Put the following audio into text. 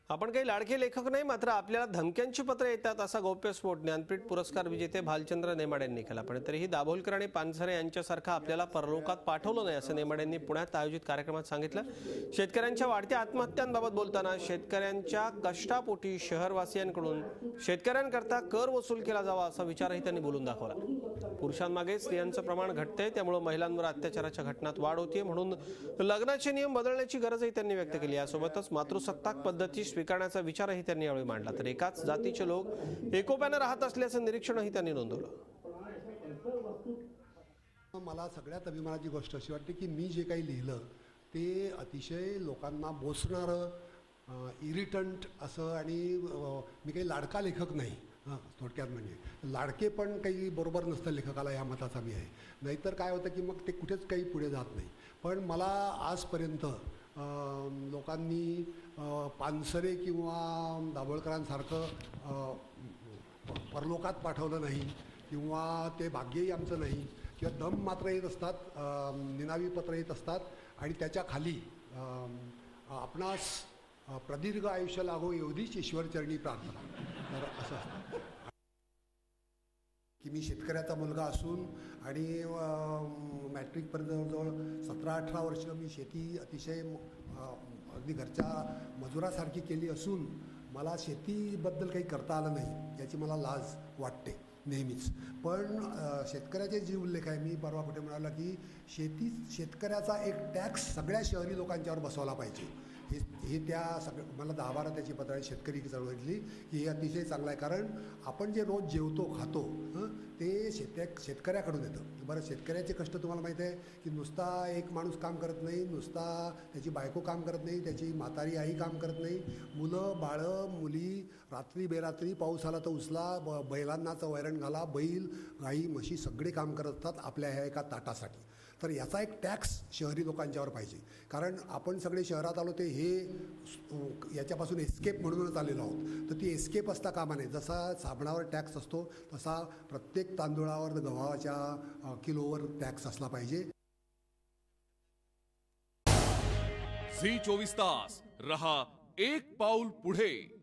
आपण काही लाडके लेखक नाही, मात्र आपल्याला धमक्यांची पत्र येतात असा गौप्यस्फोट ज्ञानपीठ पुरस्कार विजेते भालचंद्र नेमाडे यांनी केला। पण तरीही दाभोलकर आणि पानसरे यांच्यासारखा आपल्याला परलोकात पाठवलं नाही असं नेमाडे यांनी पुण्यात आयोजित कार्यक्रमात सांगितलं। शेतकऱ्यांच्या वाढत्या आत्महत्यांबाबत बोलताना शेतकऱ्यांच्या कष्टापोटी शहरवासियांकडून शेतकऱ्यांकरता कर वसूल केला जावा असा विचारही त्यांनी बोलून दाखवला। पुरुषांमागे स्त्रियांचं प्रमाण घटतंय, त्यामुळे महिलांवर अत्याचाराच्या घटनांत वाढ होतीये, म्हणून लग्नाचे नियम बदलण्याची गरजही त्यांनी व्यक्त केली। यासोबतच मातृसत्ताक पद्धती स्वीकारण्याचा विचारही त्यांनी यावेळी मांडला। तर एकाच जातीचे लोक एकोप्याने राहत असल्याचं निरीक्षणही त्यांनी नोंदवलं। मला सगळ्यात अभिमानाची गोष्ट अशी वाटते की मी जे काही लिहिलं ते अतिशय लोकांना बोचणारं, इरिटंट असं, आणि मी काही लाडका लेखक नाही। थोडक्यात म्हणजे लाडके पण काही बरोबर नसतं लेखकाला, ह्या मताचा मी आहे। नाहीतर काय होतं की मग ते कुठेच काही पुढे जात नाही। पण मला आजपर्यंत लोकांनी पानसरे किंवा दाभोळकरांसारखं परलोकात पाठवलं नाही, किंवा ते भाग्यही आमचं नाही, किंवा दम मात्र येत असतात, निनावी पत्र येत असतात, आणि त्याच्या खाली आपणास प्रदीर्घ आयुष्य लागो एवढीच ईश्वरचरणी प्रार्थना। तर असं असतं की मी शेतकऱ्याचा मुलगा असून आणि मॅट्रिकपर्यंत जवळजवळ 17-18 वर्ष मी शेती अतिशय अगदी घरच्या मजुरासारखी केली असून मला शेतीबद्दल काही करता आलं नाही याची मला लाज वाटते नेहमीच। पण शेतकऱ्याचे जे उल्लेख आहे, मी परवा कुठे म्हणाला की शेतकऱ्याचा एक टॅक्स सगळ्या शहरी लोकांच्यावर बसवला पाहिजे। हे त्या मला 10-12 त्याची पत्र आहे शेतकरी चळवळीतली की हे अतिशय चांगलं आहे, कारण आपण जे रोज जेवतो खातो ते शेतकऱ्याकडून येतं। बरं, शेतकऱ्याचे कष्ट तुम्हाला माहीत आहे की नुसता एक माणूस काम करत नाही, नुसता त्याची बायको काम करत नाही, त्याची म्हातारी आई काम करत नाही, मुलं बाळं मुली रात्री बेरात्री पाऊस आला तर उचला, बैलांनाचं वैरण घाला, बैल गाई म्हशी सगळे काम करत असतात आपल्या ह्या एका ताटासाठी। तर याचा एक टॅक्स शहरी लोकांच्यावर पाहिजे, कारण आपण सगळे शहरात आलो ते हे याच्यापासून एस्केप म्हणूनच आलेलो आहोत। तर ती एस्केप असता कामा नये। जसा साबणावर टॅक्स असतो तसा प्रत्येक तांदूळावर, गव्हाच्या किलोवर टॅक्स असला पाहिजे। झी 24 तास रहा एक पाऊल पुढे।